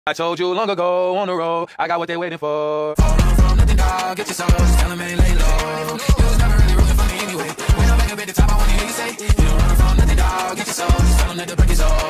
I told you long ago on the road, I got what they waiting for. Don't run from nothing, dog. Get your soul, just tell them ain't lay low. You was never really rooting for me anyway. When I'm back up at the top, I wanna hear you say, you don't run from nothing, dog. Get your soul, just tell them that the break is over.